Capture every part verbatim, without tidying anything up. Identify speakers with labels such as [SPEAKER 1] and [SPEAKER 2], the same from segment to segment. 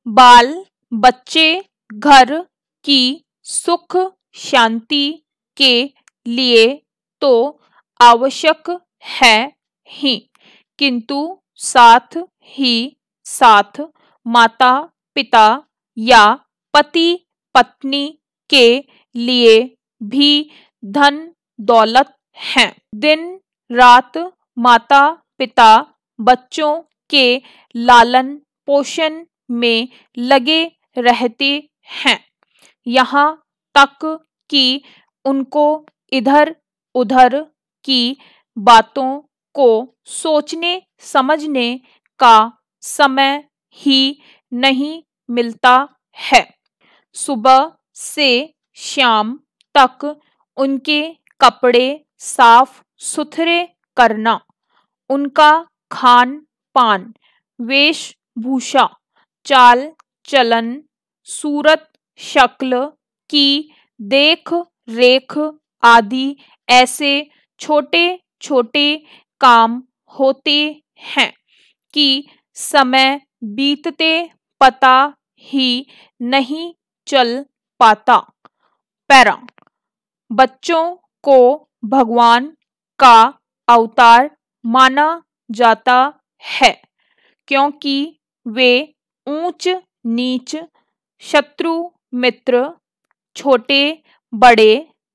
[SPEAKER 1] बाल बच्चे घर की सुख शांति के लिए तो आवश्यक है ही, किंतु साथ ही साथ माता पिता या पति पत्नी के लिए भी धन दौलत है। दिन रात माता पिता बच्चों के लालन पोषण में लगे रहते हैं, यहाँ तक कि उनको इधर उधर की बातों को सोचने समझने का समय ही नहीं मिलता है। सुबह से शाम तक उनके कपड़े साफ सुथरे करना, उनका खान पान, वेशभूषा, चाल चलन, सूरत शक्ल की देख रेख आदि ऐसे छोटे छोटे काम होते हैं कि समय बीतते पता ही नहीं चल पाता। पैरा बच्चों को भगवान का अवतार माना जाता है, क्योंकि वे ऊंच नीच, शत्रु मित्र, छोटे बड़े,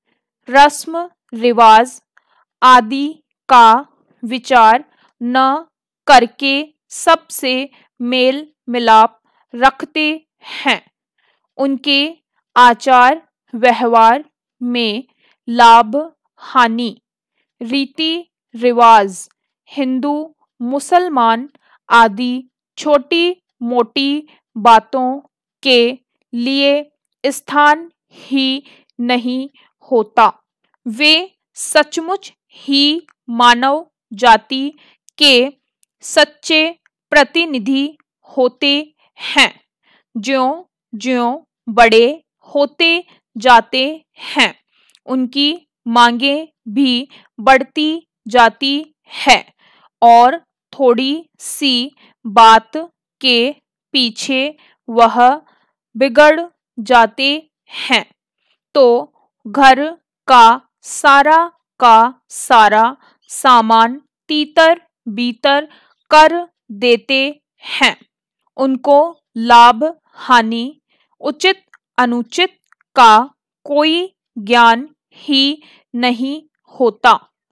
[SPEAKER 1] रस्म रिवाज आदि का विचार न करके सबसे मेल मिलाप रखते हैं। उनके आचार व्यवहार में लाभ हानि, रीति रिवाज, हिंदू मुसलमान आदि छोटी मोटी बातों के लिए स्थान ही नहीं होता। वे सचमुच ही मानव जाति के सच्चे प्रतिनिधि होते हैं। ज्यों ज्यों बड़े होते जाते हैं, उनकी मांगें भी बढ़ती जाती है और थोड़ी सी बात के पीछे वह बिगड़ जाते हैं तो घर का सारा का सारा सामान तीतर बीतर कर देते हैं। उनको लाभ हानि, उचित अनुचित का कोई ज्ञान ही नहीं होता।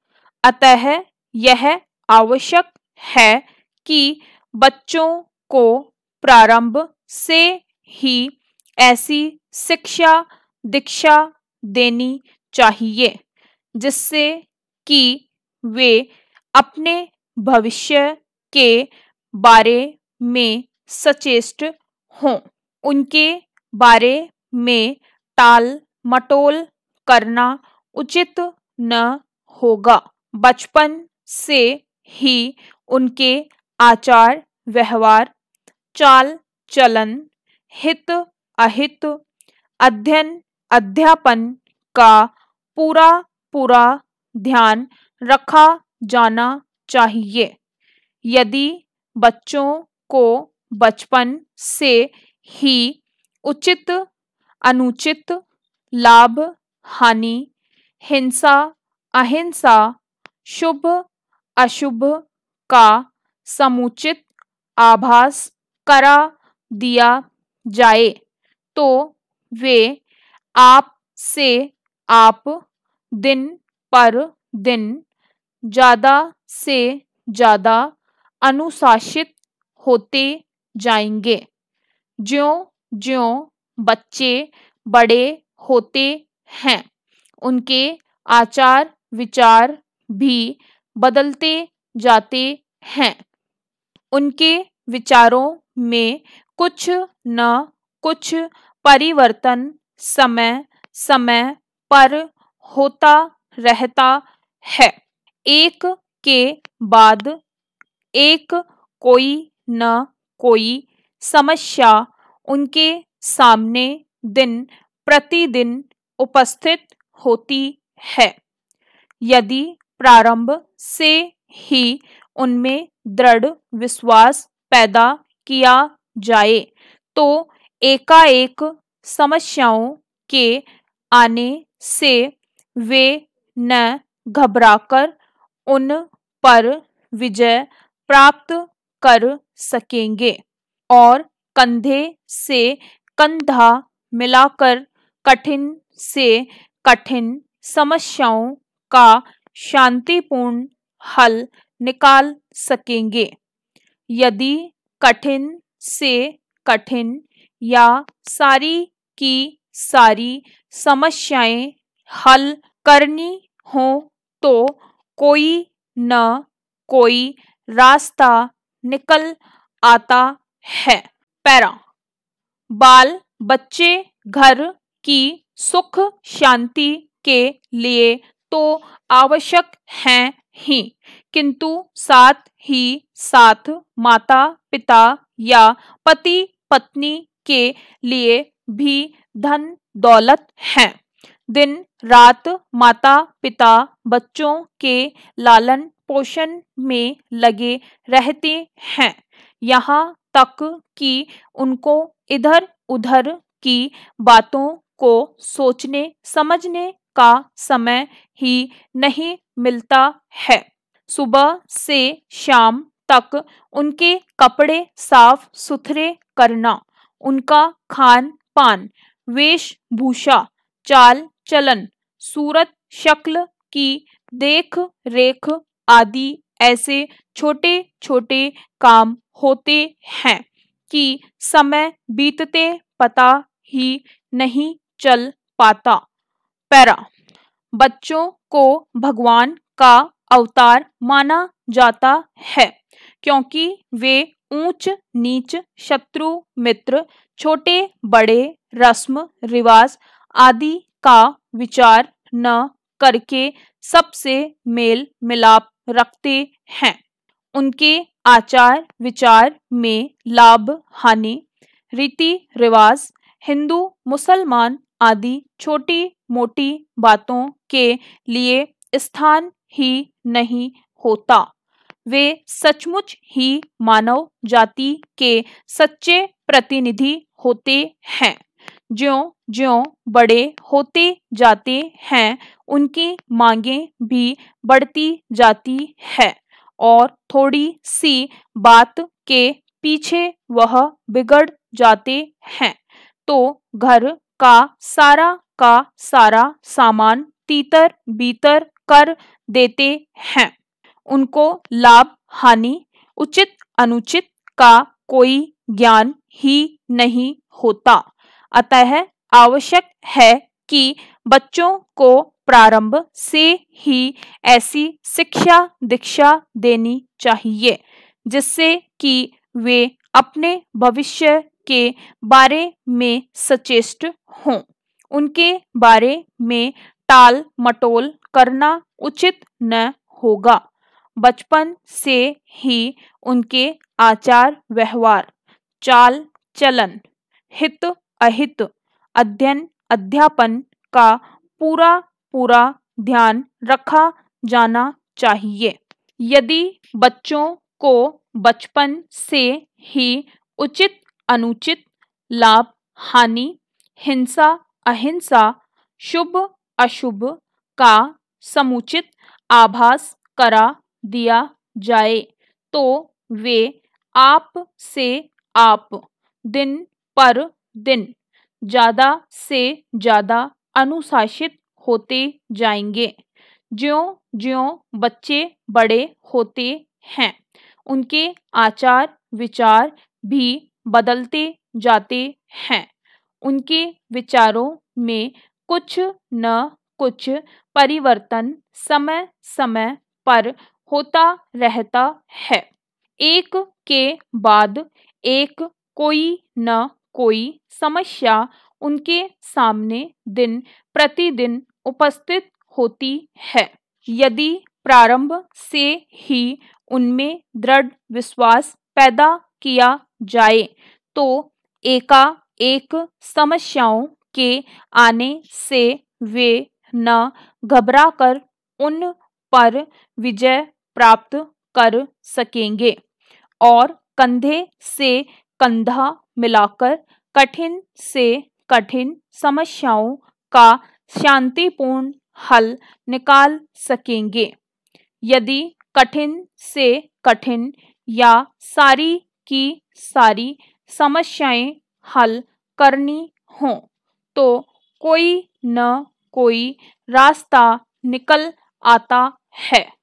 [SPEAKER 1] अतः यह आवश्यक है कि बच्चों को प्रारंभ से ही ऐसी शिक्षा दीक्षा देनी चाहिए जिससे कि वे अपने भविष्य के बारे में सचेष्ट हों। उनके बारे में टाल मटोल करना उचित न होगा। बचपन से ही उनके आचार व्यवहार, चाल चलन, हित अहित, अध्ययन अध्यापन का पूरा पूरा ध्यान रखा जाना चाहिए। यदि बच्चों को बचपन से ही उचित अनुचित, लाभ हानि, हिंसा अहिंसा, शुभ अशुभ का समुचित आभास करा दिया जाए तो वे आप से आप दिन पर दिन ज़्यादा से ज़्यादा अनुशासित होते जाएंगे। ज्यों ज्यों बच्चे बड़े होते हैं, उनके आचार विचार भी बदलते जाते हैं। उनके विचारों में कुछ न कुछ परिवर्तन समय समय पर होता रहता है। एक के बाद एक कोई न कोई समस्या उनके सामने दिन प्रतिदिन उपस्थित होती है। यदि प्रारंभ से ही उनमें दृढ़ विश्वास पैदा किया जाए तो एकाएक समस्याओं के आने से वे न घबराकर उन पर विजय प्राप्त कर सकेंगे और कंधे से कंधा मिलाकर कठिन से कठिन समस्याओं का शांतिपूर्ण हल निकाल सकेंगे। यदि कठिन से कठिन या सारी की सारी समस्याएं हल करनी हो तो कोई न कोई रास्ता निकल आता है। पैरा बाल बच्चे घर की सुख शांति के लिए तो आवश्यक हैं ही, किंतु साथ ही साथ माता पिता या पति पत्नी के लिए भी धन दौलत है। दिन रात माता पिता बच्चों के लालन पोषण में लगे रहते हैं, यहाँ तक कि उनको इधर उधर की बातों को सोचने समझने का समय ही नहीं मिलता है। सुबह से शाम तक उनके कपड़े साफ सुथरे करना, उनका खान पान, वेशभूषा, चाल चलन, सूरत शक्ल की देख रेख आदि ऐसे छोटे छोटे काम होते हैं कि समय बीतते पता ही नहीं चल पाता। पैरा बच्चों को भगवान का अवतार माना जाता है, क्योंकि वे ऊंच नीच शत्रु मित्र छोटे बड़े रस्म रिवाज आदि का विचार न करके सबसे मेल मिलाप रखते हैं। उनके आचार विचार में लाभ हानि रीति रिवाज हिंदू मुसलमान आदि छोटी मोटी बातों के लिए स्थान ही नहीं होता। वे सचमुच ही मानव जाति के सच्चे प्रतिनिधि होते हैं। ज्यों ज्यों बड़े होते जाते हैं उनकी मांगें भी बढ़ती जाती है और थोड़ी सी बात के पीछे वह बिगड़ जाते हैं तो घर का सारा का सारा सामान तीतर बीतर कर देते हैं। उनको लाभ हानि उचित अनुचित का कोई ज्ञान ही नहीं होता। अतः आवश्यक है कि बच्चों को प्रारंभ से ही ऐसी शिक्षा दीक्षा देनी चाहिए जिससे कि वे अपने भविष्य के बारे में सचेष्ट हों। उनके बारे में टाल मटोल करना उचित न होगा। बचपन से ही उनके आचार व्यवहार चाल चलन हित अहित अध्ययन अध्यापन का पूरा पूरा ध्यान रखा जाना चाहिए। यदि बच्चों को बचपन से ही उचित अनुचित लाभ हानि हिंसा अहिंसा शुभ अशुभ का समुचित आभास करा दिया जाए तो वे आप से आप दिन पर दिन ज्यादा से ज्यादा अनुशासित होते जाएंगे। ज्यों ज्यों बच्चे बड़े होते हैं उनके आचार विचार भी बदलते जाते हैं। उनके विचारों में कुछ न कुछ परिवर्तन समय समय पर होता रहता है। एक के बाद एक कोई न कोई समस्या उनके सामने दिन प्रतिदिन उपस्थित होती है। यदि प्रारंभ से ही उनमें दृढ़ विश्वास पैदा किया जाए तो एकाएक समस्याओं के आने से वे न घबराकर उन पर विजय प्राप्त कर सकेंगे और कंधे से कंधा मिलाकर कठिन से कठिन समस्याओं का शांतिपूर्ण हल निकाल सकेंगे। यदि कठिन से कठिन या सारी की सारी समस्याएं हल करनी हों तो कोई न कोई रास्ता निकल आता है।